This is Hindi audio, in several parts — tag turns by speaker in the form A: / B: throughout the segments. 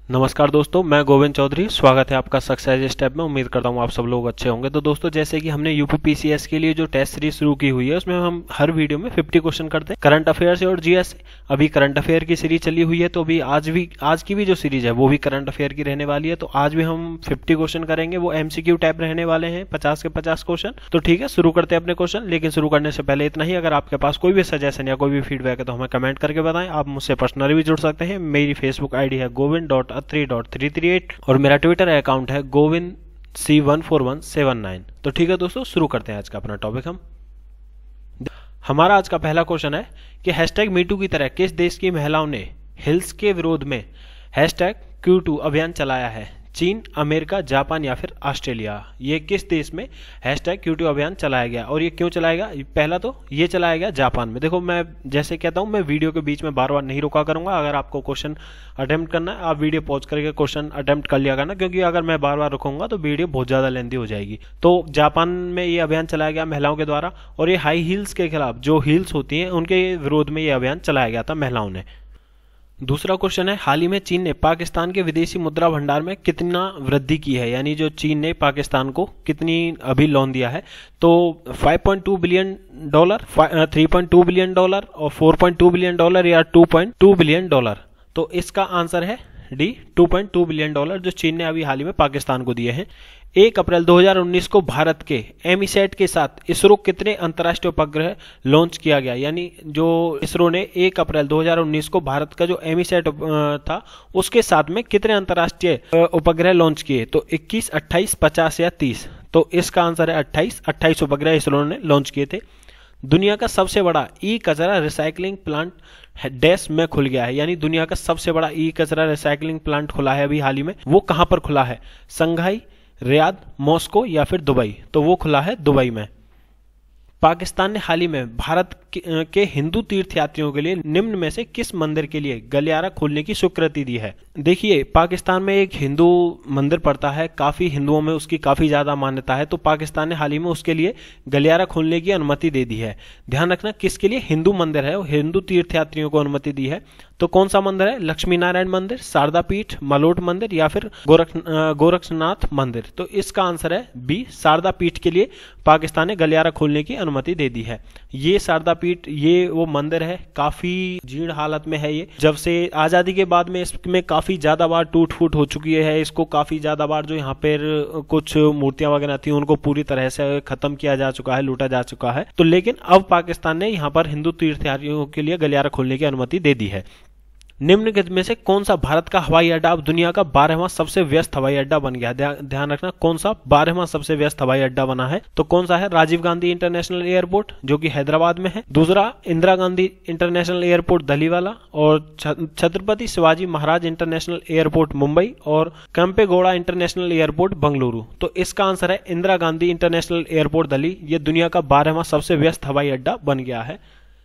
A: नमस्कार दोस्तों, मैं गोविंद चौधरी। स्वागत है आपका सक्सेस स्टेप में। उम्मीद करता हूँ आप सब लोग अच्छे होंगे। तो दोस्तों, जैसे कि हमने यूपीपीसीएस के लिए जो टेस्ट सीरीज शुरू की हुई है, उसमें हम हर वीडियो में 50 क्वेश्चन करते हैं करंट अफेयर से और जीएस से। अभी करंट अफेयर की सीरीज चली हुई है, तो अभी आज की भी जो सीरीज है वो भी करंट अफेयर की रहने वाली है। तो आज भी हम 50 क्वेश्चन करेंगे, वो एमसीक्यू टाइप रहने वाले हैं, 50 के 50 क्वेश्चन। तो ठीक है, शुरू करते हैं अपने क्वेश्चन। लेकिन शुरू करने से पहले इतना ही, अगर आपके पास कोई भी सजेशन या कोई भी फीडबैक है तो हमें कमेंट करके बताएं। आप मुझसे पर्सनली भी जुड़ सकते हैं। मेरी फेसबुक आईडी है govind.atri.338 और मेरा ट्विटर अकाउंट है govind C14179। तो ठीक है दोस्तों, शुरू करते हैं आज का अपना टॉपिक। हमारा आज का पहला क्वेश्चन है कि हैशटैग मीटू की तरह किस देश की महिलाओं ने हिल्स के विरोध में हैशटैग Q2 अभियान चलाया है? चीन, अमेरिका, जापान या फिर ऑस्ट्रेलिया। ये किस देश में हैशटैग Q2 अभियान चलाया गया और ये क्यों चलाया गया? पहला तो ये चलाया गया जापान में। देखो, मैं जैसे कहता हूं, मैं वीडियो के बीच में बार बार नहीं रुका करूंगा। अगर आपको क्वेश्चन अटेम्प्ट करना है, आप वीडियो पॉज करके क्वेश्चन अटेम्प्ट कर लिया करना, क्योंकि अगर मैं बार बार रुकूंगा तो वीडियो बहुत ज्यादा लेंथी हो जाएगी। तो जापान में ये अभियान चलाया गया महिलाओं के द्वारा, और ये हाई हील्स के खिलाफ, जो हील्स होती हैं उनके विरोध में ये अभियान चलाया गया था महिलाओं ने। दूसरा क्वेश्चन है, हाल ही में चीन ने पाकिस्तान के विदेशी मुद्रा भंडार में कितना वृद्धि की है? यानी जो चीन ने पाकिस्तान को कितनी अभी लोन दिया है? तो $5.2 बिलियन, $3.2 बिलियन और $4.2 बिलियन या $2.2 बिलियन? तो इसका आंसर है डी, $2.2 बिलियन जो चीन ने अभी हाल ही में पाकिस्तान को दिए हैं। 1 अप्रैल 2019 को भारत के एमीसैट के साथ इसरो कितने अंतर्राष्ट्रीय उपग्रह लॉन्च किया गया? यानी जो इसरो ने 1 अप्रैल 2019 को भारत का जो एमीसैट था उसके साथ में कितने अंतर्राष्ट्रीय उपग्रह लॉन्च किए? तो 21, 28, 50 या 30? तो इसका आंसर है 28 उपग्रह इसरो ने लॉन्च किए थे। दुनिया का सबसे बड़ा ई कचरा रिसाइकलिंग प्लांट डैश में खुल गया है। यानी दुनिया का सबसे बड़ा ई कचरा रिसाइकलिंग प्लांट खुला है अभी हाल ही में। वो कहां पर खुला है? संघाई, रियाद, मॉस्को या फिर दुबई? तो वो खुला है दुबई में। पाकिस्तान ने हाल ही में भारत के हिंदू तीर्थयात्रियों के लिए निम्न में से किस मंदिर के लिए गलियारा खोलने की स्वीकृति दी है? देखिए, पाकिस्तान में एक हिंदू मंदिर पड़ता है, काफी हिंदुओं में उसकी काफी ज्यादा मान्यता है। तो पाकिस्तान ने हाल ही में उसके लिए गलियारा खोलने की अनुमति दे दी है। ध्यान रखना, किसके लिए? हिंदू मंदिर है, हिंदू तीर्थयात्रियों को अनुमति दी है। तो कौन सा मंदिर है? लक्ष्मी नारायण मंदिर, शारदा पीठ, मलोट मंदिर या फिर गोरक्षनाथ मंदिर? तो इसका आंसर है बी, शारदा पीठ के लिए पाकिस्तान ने गलियारा खोलने की अनुमति दे दी है। ये शारदा पीठ, ये वो मंदिर है, काफी जीर्ण हालत में है ये। जब से आजादी के बाद में इसमें काफी ज्यादा बार टूट फूट हो चुकी है। इसको काफी ज्यादा बार जो यहाँ पर कुछ मूर्तियां वगैरह थी उनको पूरी तरह से खत्म किया जा चुका है, लूटा जा चुका है। तो लेकिन अब पाकिस्तान ने यहाँ पर हिंदू तीर्थयात्रियों के लिए गलियारा खोलने की अनुमति दे दी है। निम्नलिखित में से कौन सा भारत का हवाई अड्डा अब दुनिया का 12वां सबसे व्यस्त हवाई अड्डा बन गया? ध्यान रखना, कौन सा 12वां सबसे व्यस्त हवाई अड्डा बना है? तो कौन सा है? राजीव गांधी इंटरनेशनल एयरपोर्ट, जो कि हैदराबाद में है। दूसरा, इंदिरा गांधी इंटरनेशनल एयरपोर्ट दिल्लीवाला, और छत्रपति शिवाजी महाराज इंटरनेशनल एयरपोर्ट मुंबई, और केम्पेगौड़ा इंटरनेशनल एयरपोर्ट बंगलुरु। तो इसका आंसर है इंदिरा गांधी इंटरनेशनल एयरपोर्ट दिल्ली। ये दुनिया का 12वां सबसे व्यस्त हवाई अड्डा बन गया है।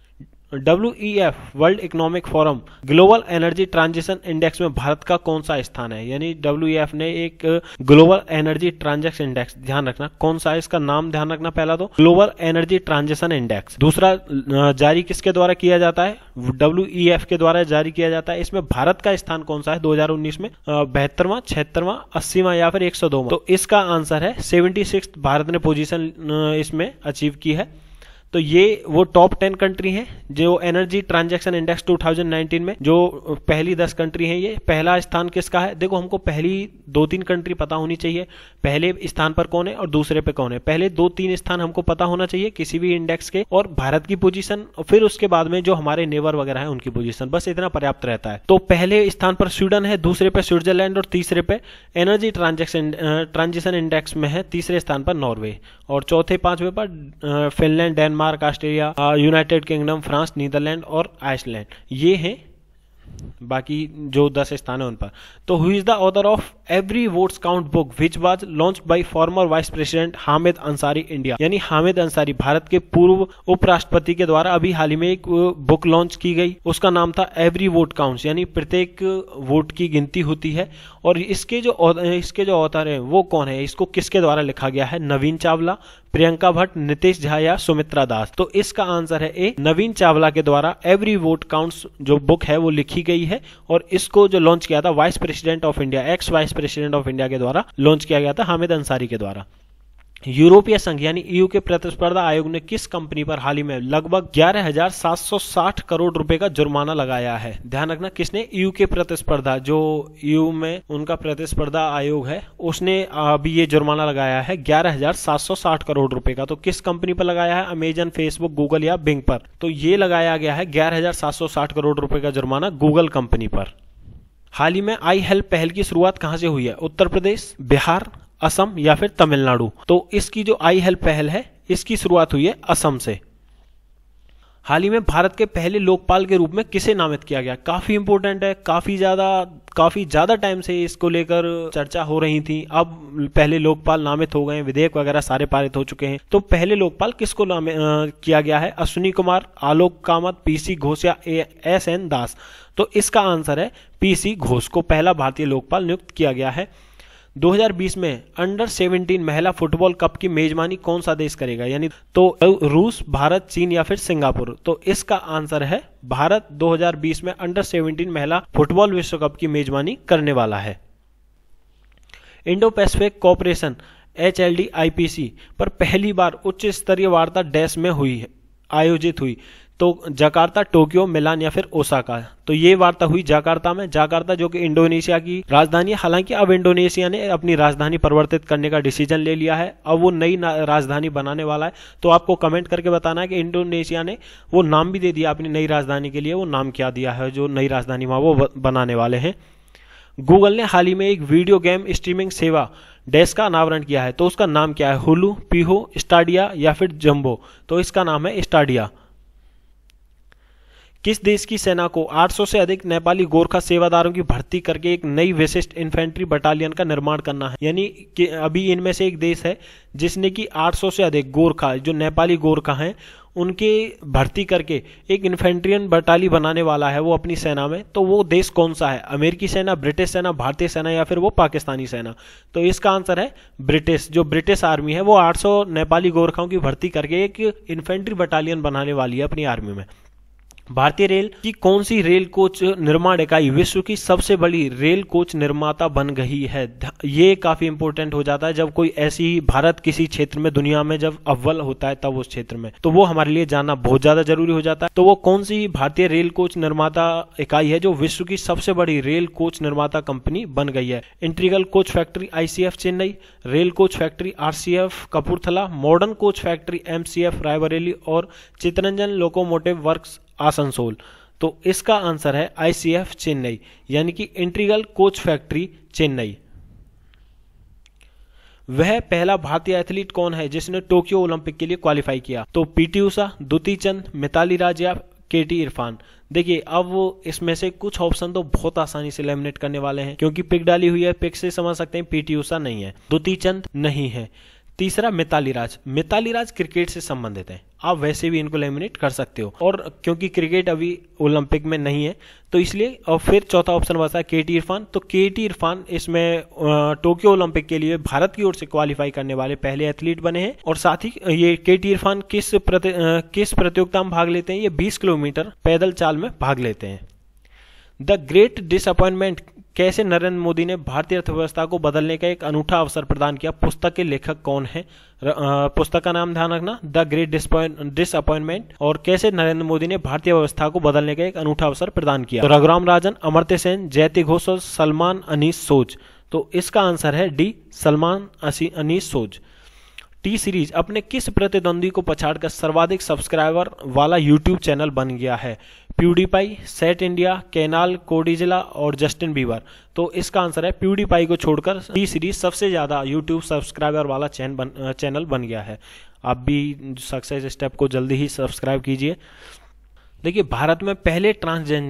A: WEF world economic forum global energy transition index में भारत का कौन सा स्थान है? यानी WEF ने एक ग्लोबल एनर्जी ट्रांजेक्शन इंडेक्स, ध्यान रखना कौन सा है इसका नाम, ध्यान रखना। पहला तो ग्लोबल एनर्जी ट्रांजिशन इंडेक्स। दूसरा, जारी किसके द्वारा किया जाता है? WEF के द्वारा जारी किया जाता है। इसमें भारत का स्थान कौन सा है 2019 में? 72वां, 76वां, 80वां या फिर 102वां? तो इसका आंसर है 76 भारत ने पोजीशन इसमें अचीव की है। तो ये वो टॉप 10 कंट्री हैं जो एनर्जी ट्रांजैक्शन इंडेक्स 2019 में जो पहली 10 कंट्री हैं। ये पहला स्थान किसका है? देखो, हमको पहली 2-3 कंट्री पता होनी चाहिए, पहले स्थान पर कौन है और दूसरे पे कौन है। पहले 2-3 स्थान हमको पता होना चाहिए किसी भी इंडेक्स के, और भारत की पोजीशन, और फिर उसके बाद में जो हमारे नेबर वगैरह है उनकी पोजीशन, बस इतना पर्याप्त रहता है। तो पहले स्थान पर स्वीडन है, दूसरे पे स्विट्जरलैंड, और तीसरे पे एनर्जी ट्रांजिशन इंडेक्स में है तीसरे स्थान पर नॉर्वे, और चौथे 5वें पर Finland, Denmark, Australia, United Kingdom, France, Netherlands और आइसलैंड। ये हैं बाकी जो 10 स्थान है उन पर। तो who is the author of every votes count book which was launched by former vice president Hamid Ansari India, यानी हामिद अंसारी भारत के पूर्व उपराष्ट्रपति के द्वारा अभी हाल ही में एक बुक लॉन्च की गई, उसका नाम था एवरी वोट काउंट्स, यानी प्रत्येक वोट की गिनती होती है। और इसके जो ऑथर हैं वो कौन है, इसको किसके द्वारा लिखा गया है, नवीन चावला, प्रियंका भट्ट, नितेश झा या सुमित्रा दास। तो इसका आंसर है ए, नवीन चावला के द्वारा एवरी वोट काउंट्स जो बुक है वो लिखी गई है और इसको जो लॉन्च किया था vice president of India, ex vice president of India के द्वारा लॉन्च किया गया था, हामिद अंसारी के द्वारा। यूरोपीय संघ यानी ईयू के प्रतिस्पर्धा आयोग ने किस कंपनी पर हाल ही में लगभग 11,760 करोड़ रुपए का जुर्माना लगाया है। ध्यान रखना, किसने, ईयू के प्रतिस्पर्धा, जो ईयू में उनका प्रतिस्पर्धा आयोग है उसने अभी ये जुर्माना लगाया है 11,760 करोड़ रुपए का। तो किस कंपनी पर लगाया है, अमेजन, फेसबुक, गूगल या बिंग पर। तो ये लगाया गया है 11,760 करोड़ रुपए का जुर्माना गूगल कंपनी पर। हाल ही में आई हेल्प पहल की शुरुआत कहां से हुई है, उत्तर प्रदेश, बिहार, असम या फिर तमिलनाडु। तो इसकी जो आई हेल्प पहल है इसकी शुरुआत हुई है असम से। हाल ही में भारत के पहले लोकपाल के रूप में किसे नामित किया गया, काफी इंपोर्टेंट है, काफी ज्यादा टाइम से इसको लेकर चर्चा हो रही थी। अब पहले लोकपाल नामित हो गए, विधेयक वगैरह सारे पारित हो चुके हैं। तो पहले लोकपाल किसको किया गया है, अश्विनी कुमार, आलोक कामत, पीसी घोष या एसएन दास। तो इसका आंसर है पीसी घोष को पहला भारतीय लोकपाल नियुक्त किया गया है। 2020 में अंडर 17 महिला फुटबॉल कप की मेजबानी कौन सा देश करेगा, यानी तो रूस, भारत, चीन या फिर सिंगापुर। तो इसका आंसर है भारत 2020 में अंडर 17 महिला फुटबॉल विश्व कप की मेजबानी करने वाला है। Indo Pacific cooperation HLD IPC पर पहली बार उच्च स्तरीय वार्ता डैश में आयोजित हुई। तो जकार्ता, टोक्यो, मिलान या फिर ओसाका। तो ये वार्ता हुई जकार्ता में। जकार्ता जो कि इंडोनेशिया की राजधानी है, हालांकि अब इंडोनेशिया ने अपनी राजधानी परिवर्तित करने का डिसीजन ले लिया है, अब वो नई राजधानी बनाने वाला है। तो आपको कमेंट करके बताना है कि इंडोनेशिया ने वो नाम भी दे दिया अपनी नई राजधानी के लिए, वो नाम क्या दिया है जो नई राजधानी वहां वो बनाने वाले हैं। गूगल ने हाल ही में एक वीडियो गेम स्ट्रीमिंग सेवा डैश का अनावरण किया है। तो उसका नाम क्या है, हुलू, पीहो, स्टाडिया या फिर जंबो। तो इसका नाम है स्टाडिया। किस देश की सेना को 800 से अधिक नेपाली गोरखा सेवादारों की भर्ती करके एक नई विशिष्ट इन्फेंट्री बटालियन का निर्माण करना है, यानी कि अभी इनमें से एक देश है जिसने कि 800 से अधिक गोरखा, जो नेपाली गोरखा हैं, उनके भर्ती करके एक इन्फेंट्रियन बटाली बनाने वाला है वो अपनी सेना में। तो वो देश कौन सा है, अमेरिकी सेना, ब्रिटिश सेना, भारतीय सेना या फिर वो पाकिस्तानी सेना। तो इसका आंसर है ब्रिटिश। जो ब्रिटिश आर्मी है वो 800 नेपाली गोरखाओं की भर्ती करके एक इन्फेंट्री बटालियन बनाने वाली है अपनी आर्मी में। भारतीय रेल की कौन सी रेल कोच निर्माण इकाई विश्व की सबसे बड़ी रेल कोच निर्माता बन गई है। ये काफी इंपॉर्टेंट हो जाता है जब कोई ऐसी भारत किसी क्षेत्र में दुनिया में जब अव्वल होता है तब उस क्षेत्र में, तो वो हमारे लिए जानना बहुत ज्यादा जरूरी हो जाता है। तो वो कौन सी भारतीय रेल कोच निर्माता इकाई है जो विश्व की सबसे बड़ी रेल कोच निर्माता कंपनी बन गई है। Integral coach factory ICF Chennai, rail coach factory RCF Kapurthala, modern coach factory MCF Raebareli और चितरंजन लोकोमोटिव वर्क्स आसनसोल। तो इसका आंसर है ICF चेन्नई, यानी कि इंटीग्रल कोच फैक्ट्री चेन्नई। वह पहला भारतीय एथलीट कौन है जिसने टोक्यो ओलंपिक के लिए क्वालिफाई किया। तो PT ऊषा, द्युति चंद, मिताली राज या KT इरफान। देखिए अब इसमें से कुछ ऑप्शन तो बहुत आसानी से एलिमिनेट करने वाले हैं क्योंकि पिक डाली हुई है, पिक से समझ सकते हैं PT ऊषा नहीं है, द्युति चंद नहीं है। तीसरा मिताली राज, मिताली राज क्रिकेट से संबंधित है, आप वैसे भी इनको एलिमिनेट कर सकते हो और क्योंकि क्रिकेट अभी ओलंपिक में नहीं है तो इसलिए। और फिर चौथा ऑप्शन बचा है KT इरफान। तो KT इरफान इसमें टोक्यो ओलंपिक के लिए भारत की ओर से क्वालिफाई करने वाले पहले एथलीट बने हैं। और साथ ही ये KT इरफान किस प्रतियोगिता में भाग लेते हैं, ये 20 किलोमीटर पैदल चाल में भाग लेते हैं। द ग्रेट डिसअपॉइंटमेंट कैसे नरेंद्र मोदी ने भारतीय अर्थव्यवस्था को बदलने का एक अनूठा अवसर प्रदान किया। पुस्तक के लेखक कौन है, पुस्तक का नाम ध्यान रखना, द ग्रेट डिसअपॉइंटमेंट। और कैसे नरेंद्र मोदी ने भारतीय व्यवस्था को बदलने का एक अनूठा अवसर प्रदान किया। तो रघुराम राजन, अमर्त्य सेन, जयति घोष और सलमान अनीस सोज। तो इसका आंसर है D, Salman Anees Soz. T series अपने किस प्रतिद्वंदी को पछाड़कर सर्वाधिक सब्सक्राइबर वाला यूट्यूब चैनल बन गया है। प्यूडीपाई, सेट इंडिया, केनाल, कोडिजिला और जस्टिन बीबर। तो इसका आंसर है प्यूडीपाई को छोड़कर T सीरीज सबसे ज्यादा यूट्यूब सब्सक्राइबर वाला चैनल बन गया है। आप भी सक्सेस स्टेप को जल्दी ही सब्सक्राइब कीजिए। देखिए भारत में पहले ट्रांसजेंडर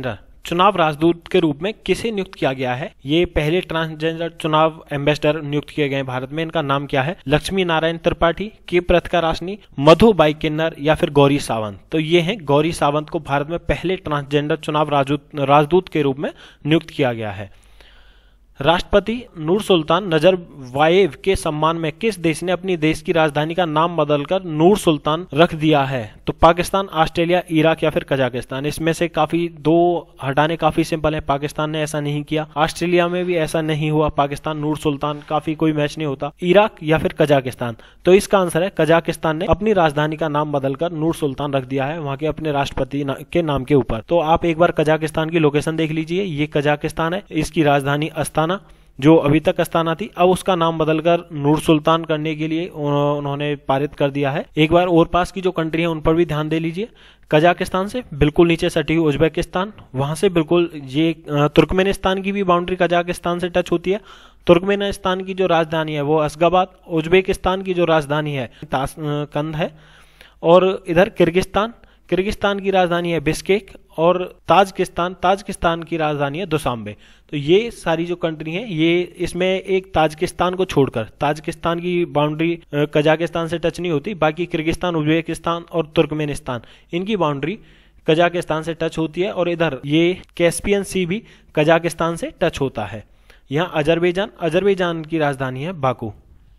A: चुनाव राजदूत के रूप में किसे नियुक्त किया गया है? ये पहले ट्रांसजेंडर चुनाव एम्बेसडर नियुक्त किए गए भारत में। इनका नाम क्या है? लक्ष्मी नारायण त्रिपाठी, के पृथका राशनी, मधुबाई किन्नर या फिर गौरी सावंत। तो ये हैं गौरी सावंत को भारत में पहले ट्रांसजेंडर चुनाव राजदूत के रूप में नियुक्त किया गया है। राष्ट्रपति नूर सुल्तान नजरबायेव के सम्मान में किस देश ने अपनी देश की राजधानी का नाम बदलकर नूर सुल्तान रख दिया है? तो पाकिस्तान, ऑस्ट्रेलिया, इराक या फिर कजाकिस्तान। इसमें से काफी दो हटाने काफी सिंपल है। पाकिस्तान ने ऐसा नहीं किया, ऑस्ट्रेलिया में भी ऐसा नहीं हुआ, पाकिस्तान नूर सुल्तान काफी कोई मैच नहीं होता, इराक या फिर कजाकिस्तान। तो इसका आंसर है कजाकिस्तान ने अपनी राजधानी का नाम बदलकर नूर सुल्तान रख दिया है वहां के अपने राष्ट्रपति के नाम के ऊपर। तो आप एक बार कजाकिस्तान की लोकेशन देख लीजिए, ये कजाकिस्तान है, इसकी राजधानी अस्ताना जो अभी तक अस्ताना थी, अब उसका नाम बदलकर नूर सुल्तान करने के लिए उन्होंने पारित कर दिया है। एक बार और पास की जो कंट्री है उन पर भी ध्यान दे लीजिए। कजाकिस्तान से बिल्कुल नीचे सटी हुई उज्बेकिस्तान, वहां से बिल्कुल ये तुर्कमेनिस्तान की भी बाउंड्री कजाकिस्तान से टच होती है। तुर्कमेनिस्तान की जो राजधानी है वो अशगाबाद, उज्बेकिस्तान की जो राजधानी है ताशकंद है, और इधर किर्गिस्तान की राजधानी है बिश्केक, और ताजिकिस्तान की राजधानी है दुशांबे। तो ये सारी जो कंट्री हैं, ये इसमें एक ताजिकिस्तान को छोड़कर, ताजिकिस्तान की बाउंड्री कजाकिस्तान से टच नहीं होती, बाकी किर्गिस्तान, उज्बेकिस्तान और तुर्कमेनिस्तान इनकी बाउंड्री कजाकिस्तान से टच होती है, और इधर ये कैस्पियन सी भी कजाकिस्तान से टच होता है। यहाँ अजरबैजान की राजधानी है बाकू।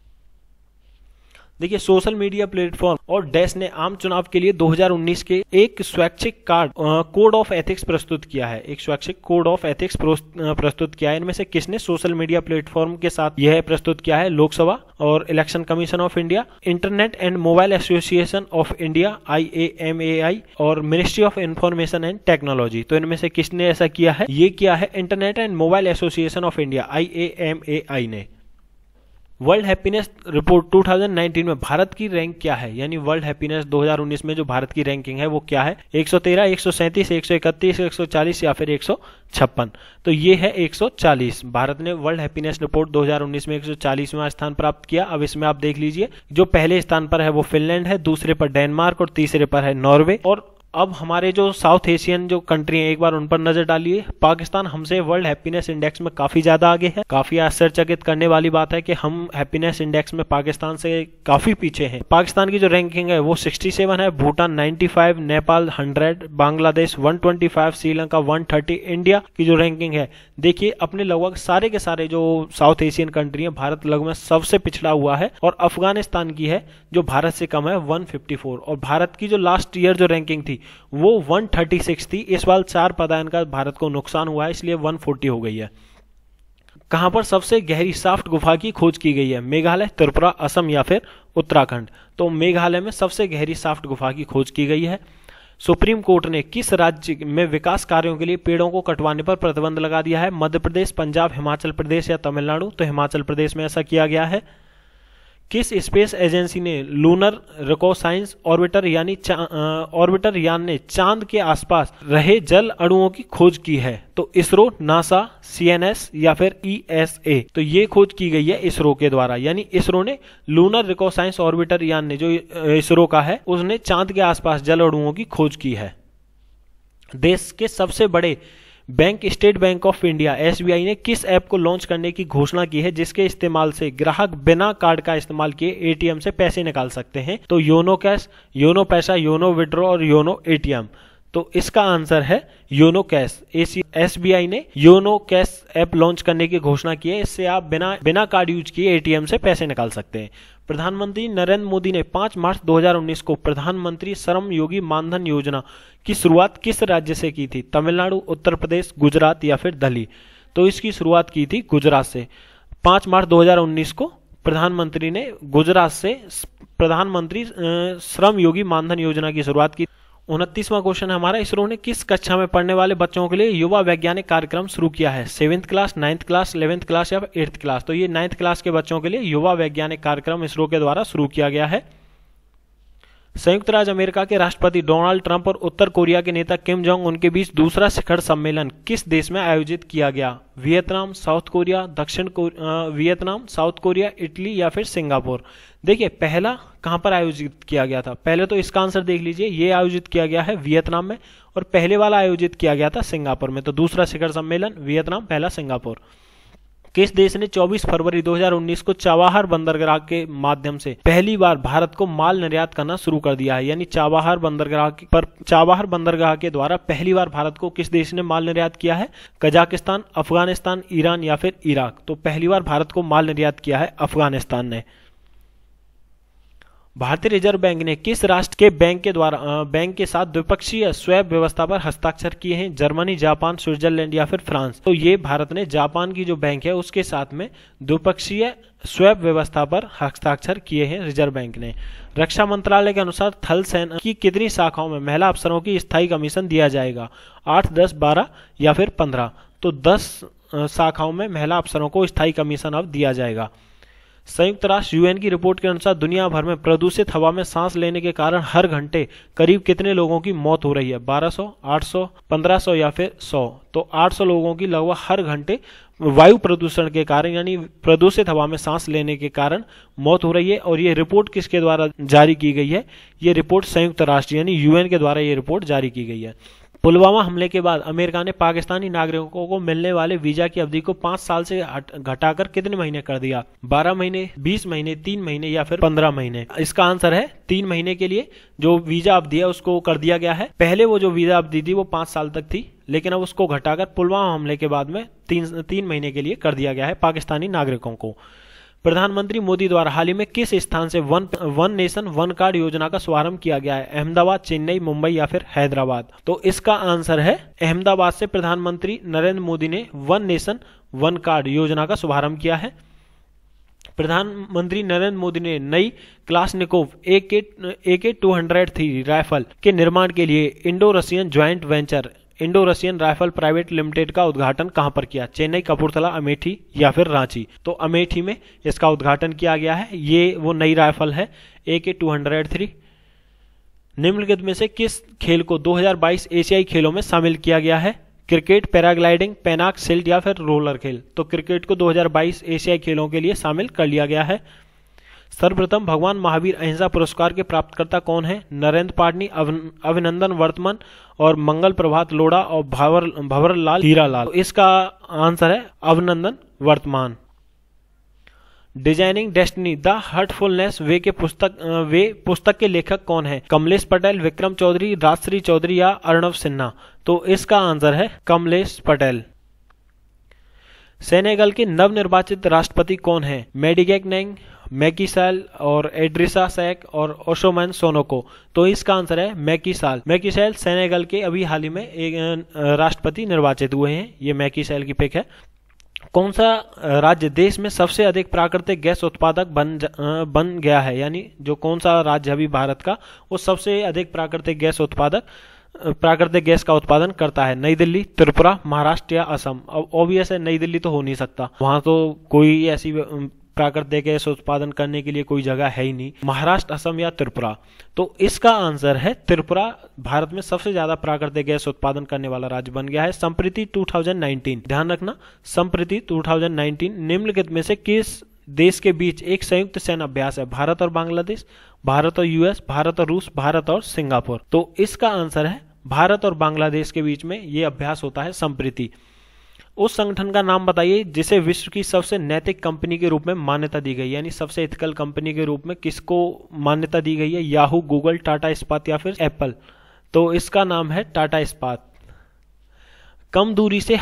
A: देखिए, सोशल मीडिया प्लेटफॉर्म और डैश ने आम चुनाव के लिए 2019 के एक स्वैच्छिक कोड ऑफ एथिक्स प्रस्तुत किया है। एक स्वैच्छिक कोड ऑफ एथिक्स प्रस्तुत किया है। इनमें से किसने सोशल मीडिया प्लेटफॉर्म के साथ यह प्रस्तुत किया है? लोकसभा और election commission of India, internet and mobile association of India IAMAI और ministry of information and technology. तो इनमें से किसने ऐसा किया है? ये किया है internet and mobile association of India IAMAI ने। वर्ल्ड हैप्पीनेस रिपोर्ट 2019 में भारत की रैंक क्या है? यानी वर्ल्ड हैप्पीनेस 2019 में जो भारत की रैंकिंग है वो क्या है? 113, 137, 131, 140 या फिर 156? तो ये है 140। भारत ने वर्ल्ड हैप्पीनेस रिपोर्ट 2019 में 140वां स्थान प्राप्त किया। अब इसमें आप देख लीजिए, जो पहले स्थान पर है वो फिनलैंड है, दूसरे पर डेनमार्क और तीसरे पर है नॉर्वे। और अब हमारे जो साउथ एशियन जो कंट्री हैं, एक बार उन पर नजर डालिए। पाकिस्तान हमसे वर्ल्ड हैप्पीनेस इंडेक्स में काफी ज्यादा आगे है। काफी आश्चर्यचकित करने वाली बात है कि हम हैप्पीनेस इंडेक्स में पाकिस्तान से काफी पीछे हैं। पाकिस्तान की जो रैंकिंग है वो 67 है, भूटान 95, नेपाल 100, बांग्लादेश 125, श्रीलंका 130। इंडिया की जो रैंकिंग है, देखिए अपने लगभग सारे के सारे जो साउथ एशियन कंट्री है, भारत लगभग सबसे पिछड़ा हुआ है। और अफगानिस्तान की है जो भारत से कम है 154। और भारत की जो लास्ट ईयर जो रैंकिंग थी वो 136 थी। इस बार 4 पदायन का भारत को नुकसान हुआ है, इसलिए 140 हो गई है। कहां पर सबसे गहरी साफ्ट गुफा की खोज की गई है? मेघालय, त्रिपुरा, असम या फिर उत्तराखंड? तो मेघालय में सबसे गहरी साफ्ट गुफा की खोज की गई है। सुप्रीम कोर्ट ने किस राज्य में विकास कार्यों के लिए पेड़ों को कटवाने पर प्रतिबंध लगा दिया है? मध्य प्रदेश, पंजाब, हिमाचल प्रदेश या तमिलनाडु? तो हिमाचल प्रदेश में ऐसा किया गया है। किस स्पेस एजेंसी ने लूनर रिकोसाइंस ऑर्बिटर यान ने चांद के आसपास रहे जल अणुओं की खोज की है? तो इसरो, नासा, CNS या फिर ESA? तो ये खोज की गई है इसरो के द्वारा। यानी इसरो ने लूनर रिकोसाइंस ऑर्बिटर यान ने, जो इसरो का है, उसने चांद के आसपास जल अणुओं की खोज की है। देश के सबसे बड़े bank state bank of India SBI ने किस ऐप को लॉन्च करने की घोषणा की है जिसके इस्तेमाल से ग्राहक बिना कार्ड का इस्तेमाल किए ATM से पैसे निकाल सकते हैं? तो योनो कैश, योनो पैसा, योनो विड्रॉ और योनो ATM। तो इसका आंसर है योनो कैश। SBI ने योनो कैश ऐप लॉन्च करने की घोषणा की है। इससे आप बिना कार्ड यूज किए ATM से पैसे निकाल सकते हैं। प्रधानमंत्री नरेंद्र मोदी ने 5 मार्च 2019 को प्रधानमंत्री श्रम योगी मानधन योजना की शुरुआत किस राज्य से की थी? तमिलनाडु, उत्तर प्रदेश, गुजरात या फिर दिल्ली? तो इसकी शुरुआत की थी गुजरात से। 5 मार्च 2019 को प्रधानमंत्री ने गुजरात से प्रधानमंत्री श्रम योगी मानधन योजना की शुरुआत की। 29वां क्वेश्चन है हमारा, इसरो ने किस कक्षा में पढ़ने वाले बच्चों के लिए युवा वैज्ञानिक कार्यक्रम शुरू किया है? 7th class, 9th class, 11th class या 8th क्लास? तो ये 9th क्लास के बच्चों के लिए युवा वैज्ञानिक कार्यक्रम इसरो के द्वारा शुरू किया गया है। संयुक्त राज्य अमेरिका के राष्ट्रपति डोनाल्ड ट्रंप और उत्तर कोरिया के नेता किम जोंग उन के बीच दूसरा शिखर सम्मेलन किस देश में आयोजित किया गया? Vietnam, South Korea, Vietnam, South Korea, Italy या फिर सिंगापुर? देखिए, पहला कहां पर आयोजित किया गया था? पहले तो इसका आंसर देख लीजिए, ये आयोजित किया गया है वियतनाम में, और पहले वाला आयोजित किया गया था सिंगापुर में। तो दूसरा शिखर सम्मेलन वियतनाम, पहला सिंगापुर। किस देश ने 24 फरवरी 2019 को चाबहार बंदरगाह के माध्यम से पहली बार भारत को माल निर्यात करना शुरू कर दिया है? यानी चाबहार बंदरगाह के द्वारा पहली बार भारत को किस देश ने माल निर्यात किया है? कजाकिस्तान, अफगानिस्तान, ईरान या फिर इराक? तो पहली बार भारत को माल निर्यात किया है अफगानिस्तान ने। भारतीय रिजर्व बैंक ने किस राष्ट्र के बैंक के साथ द्विपक्षीय स्वैप व्यवस्था पर हस्ताक्षर किए हैं? जर्मनी, जापान, स्विट्जरलैंड या फिर फ्रांस? तो ये भारत ने जापान की जो बैंक है उसके साथ में द्विपक्षीय स्वैप व्यवस्था पर हस्ताक्षर किए हैं रिजर्व बैंक ने। रक्षा मंत्रालय के अनुसार थल सेना की कितनी शाखाओं में महिला अफसरों की स्थायी कमीशन दिया जाएगा? 8, 10, 12 या फिर 15? तो 10 शाखाओं में महिला अफसरों को स्थायी कमीशन अब दिया जाएगा। संयुक्त राष्ट्र यूएन की रिपोर्ट के अनुसार दुनिया भर में प्रदूषित हवा में सांस लेने के कारण हर घंटे करीब कितने लोगों की मौत हो रही है? 1200, 800, 1500 या फिर 100? तो 800 लोगों की लगभग हर घंटे वायु प्रदूषण के कारण, यानी प्रदूषित हवा में सांस लेने के कारण मौत हो रही है। और ये रिपोर्ट किसके द्वारा जारी की गई है? ये रिपोर्ट संयुक्त राष्ट्र यानी यूएन के द्वारा ये रिपोर्ट जारी की गई है। पुलवामा हमले के बाद अमेरिका ने पाकिस्तानी नागरिकों को मिलने वाले वीजा की अवधि को 5 साल से घटाकर कितने महीने कर दिया? 12 महीने, 20 महीने, 3 महीने या फिर 15 महीने? इसका आंसर है 3 महीने के लिए जो वीजा अवधि है उसको कर दिया गया है। पहले वो जो वीजा अवधि थी वो 5 साल तक थी, लेकिन अब उसको घटाकर पुलवामा हमले के बाद में 3 महीने के लिए कर दिया गया है पाकिस्तानी नागरिकों को। प्रधानमंत्री मोदी द्वारा हाल ही में किस स्थान से वन नेशन वन कार्ड योजना का शुभारंभ किया गया है? अहमदाबाद, चेन्नई, मुंबई या फिर हैदराबाद? तो इसका आंसर है अहमदाबाद से प्रधानमंत्री नरेंद्र मोदी ने वन नेशन वन कार्ड योजना का शुभारंभ किया है। प्रधानमंत्री नरेंद्र मोदी ने नई क्लाशनिकोव AK-203 राइफल के निर्माण के लिए Indo Russian joint venture Indo Russian rifle private limited का उद्घाटन कहां पर किया? चेन्नई, कपूरथला, अमेठी या फिर रांची? तो अमेठी में इसका उद्घाटन किया गया है। ये वो नई राइफल है AK-203। निम्नलिखित में से किस खेल को 2022 एशियाई खेलों में शामिल किया गया है? क्रिकेट, पैराग्लाइडिंग, पेनाक, सिल्ट या फिर रोलर खेल? तो क्रिकेट को 2022 एशियाई खेलों के लिए शामिल कर लिया गया है। सर्वप्रथम भगवान महावीर अहिंसा पुरस्कार के प्राप्तकर्ता कौन है? नरेंद्र पाटनी, अभिनंदन वर्तमान और मंगल प्रभात लोढ़ा और भंवरलाल हीरालाल? तो इसका आंसर है Abhinandan Varthaman. Designing destiny the heartfulness way पुस्तक के लेखक कौन है? कमलेश पटेल, विक्रम चौधरी, राजश्री चौधरी या अर्णव सिन्हा? तो इसका आंसर है कमलेश पटेल। सेनेगल के नवनिर्वाचित राष्ट्रपति कौन है? मेडिगेक नैंग, मैकी साल और एड्रिसा सैक और ओशोमैन सोनोको? तो इसका आंसर है मैकी साल। मैकी साल सेनेगल के अभी हाल ही में एक राष्ट्रपति निर्वाचित हुए हैं। ये मैकी साल की पिक है। कौन सा राज्य देश में सबसे अधिक प्राकृतिक गैस उत्पादक बन गया है? यानी जो कौन सा राज्य अभी भारत का वो सबसे अधिक प्राकृतिक गैस का उत्पादन करता है? नई दिल्ली, त्रिपुरा, महाराष्ट्र या असम? अब ऑब्वियस है नई दिल्ली तो हो नहीं सकता, वहां तो कोई ऐसी प्राकृतिक गैस उत्पादन करने के लिए कोई जगह है ही नहीं। महाराष्ट्र, असम या त्रिपुरा? तो इसका आंसर है त्रिपुरा भारत में सबसे ज्यादा प्राकृतिक गैस उत्पादन करने वाला राज्य बन गया है। संप्रति 2019, ध्यान रखना, संप्रति 2019 निम्नलिखित में से किस देश के बीच एक संयुक्त सैन्य अभ्यास है? भारत और बांग्लादेश, भारत और यूएस, भारत और रूस, भारत और सिंगापुर? तो इसका आंसर है भारत और बांग्लादेश के बीच में ये अभ्यास होता है संप्रति। उस संगठन का नाम बताइए जिसे विश्व की सबसे नैतिक कंपनी के रूप में मान्यता दी गई, यानी सबसे एथिकल कंपनी के रूप में किसको मान्यता दी गई है? याहू, गूगल, टाटा इस्पात या फिर एप्पल? तो इसका नाम है टाटा इस्पात। कम दूरी से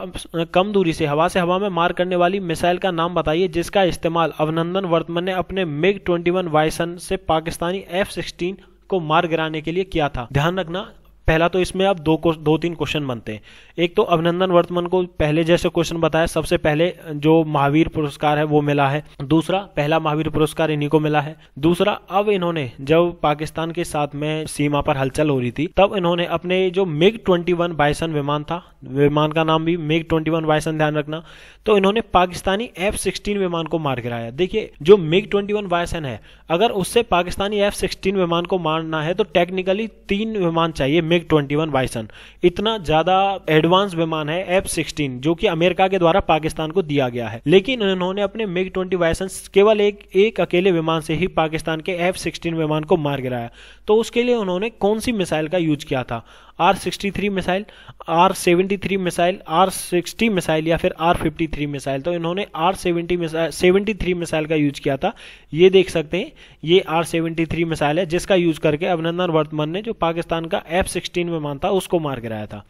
A: हवा से हवा में मार करने वाली मिसाइल का नाम बताइए जिसका इस्तेमाल अभिनंदन वर्तमान ने अपने MiG-21 वायसन से पाकिस्तानी F-16 को मार गिराने के लिए किया था। ध्यान रखना, पहला तो इसमें अब दो तीन क्वेश्चन बनते हैं। एक तो अभिनंदन वर्तमान को पहले जैसे क्वेश्चन बताया, सबसे पहले जो महावीर पुरस्कार है वो मिला है। दूसरा, पहला महावीर पुरस्कार इन्हीं को मिला है। दूसरा, अब इन्होंने जब पाकिस्तान के साथ में सीमा पर हलचल हो रही थी तब इन्होंने अपने जो MiG-21 बाइसन विमान था, विमान का नाम भी MiG-21 बाइसन ध्यान रखना, तो इन्होंने पाकिस्तानी F-16 विमान को मार गिराया। देखिए जो MiG-21 बाइसन है, अगर उससे पाकिस्तानी F-16 विमान को मारना है तो टेक्निकली 3 विमान चाहिए MiG-21 बाइसन। इतना ज्यादा एडवांस विमान है F-16 जो कि अमेरिका के द्वारा पाकिस्तान को दिया गया है। लेकिन इन्होंने अपने MiG-20 बाइसन केवल एक अकेले विमान से ही पाकिस्तान के F-16 विमान को मार गिराया। तो उसके लिए उन्होंने कौन सी मिसाइल का यूज किया था? R-63 missile, R-73 missile, R-60 missile या फिर R-53 मिसाइल? तो इन्होंने R-73 मिसाइल का यूज किया था। ये देख सकते हैं, ये R-73 मिसाइल है जिसका यूज करके अभिनंदन वर्तमान ने जो पाकिस्तान का F-16 विमान था उसको मार गिराया था।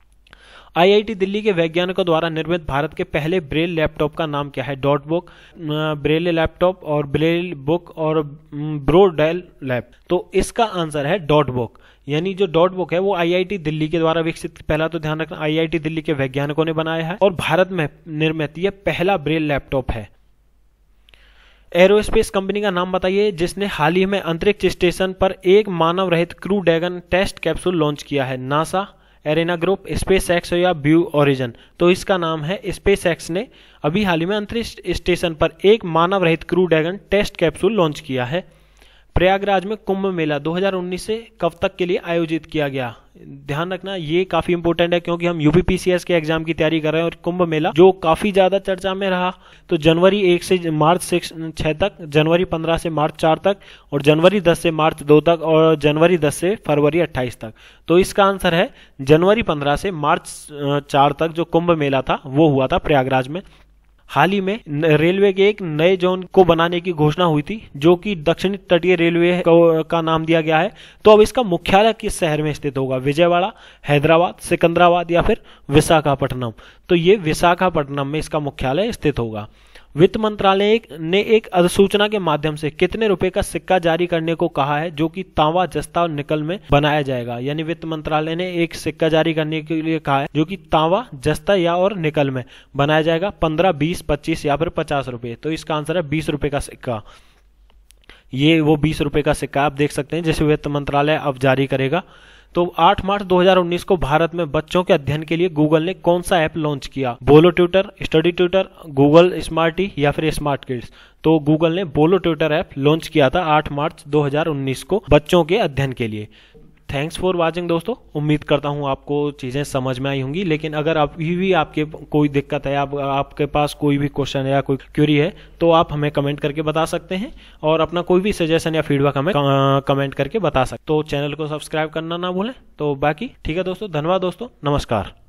A: IIT दिल्ली के वैज्ञानिकों द्वारा निर्मित भारत के पहले ब्रेल लैपटॉप का नाम क्या है? डॉट बुक, ब्रेल लैपटॉप और ब्रेल बुक और ब्रोडेल लैप। तो इसका आंसर है डॉट बुक। यानी जो डॉट बुक है वो IIT दिल्ली के द्वारा विकसित, पहला तो ध्यान रखना IIT दिल्ली के वैज्ञानिकों ने बनाया है और भारत में निर्मित यह पहला ब्रेल लैपटॉप है। एरोस्पेस कंपनी का नाम बताइए जिसने हाल ही में अंतरिक्ष स्टेशन पर एक मानव रहित crew dragon test capsule launch किया है? NASA, arena group, SpaceX या ब्लू ओरिजिन? तो इसका नाम है स्पेस एक्स ने अभी हाल ही में अंतरिक्ष स्टेशन पर एक मानव रहित crew dragon test capsule launch किया है। प्रयागराज में कुंभ मेला 2019 से कब तक के लिए आयोजित किया गया? ध्यान रखना ये काफी इंपॉर्टेंट है क्योंकि हम UPPCS के एग्जाम की तैयारी कर रहे हैं और कुंभ मेला जो काफी ज्यादा चर्चा में रहा, तो जनवरी 1 से मार्च 6 तक, जनवरी 15 से मार्च 4 तक और जनवरी 10 से मार्च 2 तक और जनवरी 10 से फरवरी 28 तक। तो इसका आंसर है जनवरी 15 से मार्च 4 तक जो कुंभ मेला था वो हुआ था प्रयागराज में। हाल ही में रेलवे के एक नए जोन को बनाने की घोषणा हुई थी जो कि दक्षिणी तटीय रेलवे का नाम दिया गया है। तो अब इसका मुख्यालय किस शहर में स्थित होगा? विजयवाड़ा, हैदराबाद, सिकंदराबाद या फिर विशाखापट्टनम? तो ये विशाखापट्टनम में इसका मुख्यालय स्थित होगा। वित्त मंत्रालय ने एक अधिसूचना के माध्यम से कितने रुपए का सिक्का जारी करने को कहा है जो कि तांबा, जस्ता और निकल में बनाया जाएगा? यानी वित्त मंत्रालय ने एक सिक्का जारी करने के लिए कहा है जो कि तांबा, जस्ता या और निकल में बनाया जाएगा। 15, 20, 25 या फिर 50 रुपए? तो इसका आंसर है 20 रुपए का सिक्का। ये वो 20 रुपए का सिक्का आप देख सकते हैं जिसे वित्त मंत्रालय अब जारी करेगा। तो 8 मार्च 2019 को भारत में बच्चों के अध्ययन के लिए गूगल ने कौन सा ऐप लॉन्च किया? बोलो tutor, study tutor, Google smarty या फिर स्मार्ट किड्स? तो गूगल ने बोलो ट्यूटर ऐप लॉन्च किया था 8 मार्च 2019 को बच्चों के अध्ययन के लिए। थैंक्स फॉर वॉचिंग दोस्तों, उम्मीद करता हूँ आपको चीज़ें समझ में आई होंगी। लेकिन अगर अभी भी आपके कोई दिक्कत है, आपके पास कोई भी क्वेश्चन है या कोई क्वेरी है तो आप हमें कमेंट करके बता सकते हैं और अपना कोई भी सजेशन या फीडबैक हमें कमेंट करके बता सकते। तो चैनल को सब्सक्राइब करना ना भूलें। तो बाकी ठीक है दोस्तों, धन्यवाद दोस्तों, नमस्कार।